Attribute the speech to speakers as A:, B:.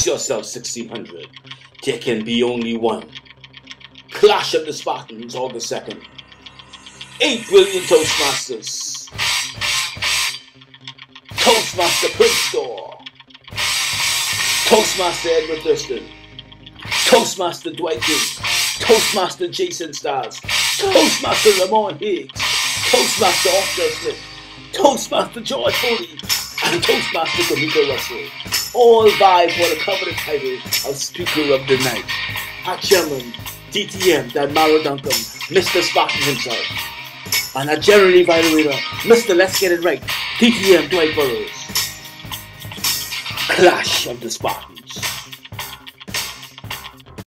A: Brace yourself, 1600. There can be only one. Clash of the Spartans, August 2nd. 8 brilliant Toastmasters. Toastmaster Prince Store. Toastmaster Edward Thurston. Toastmaster Dwight King. Toastmaster Jason Stars. Toastmaster Ramon Higgs. Toastmaster Oscar Smith. Toastmaster George Foley. And Toastmaster Kamiko Russell. All vie for the coveted title of Speaker of the Night. Our chairman, DTM, Dan Maro Duncan, Mr. Spartan himself. And our general evaluator, Mr. Let's Get It Right, DTM Dwight Burrows. Clash of the Spartans.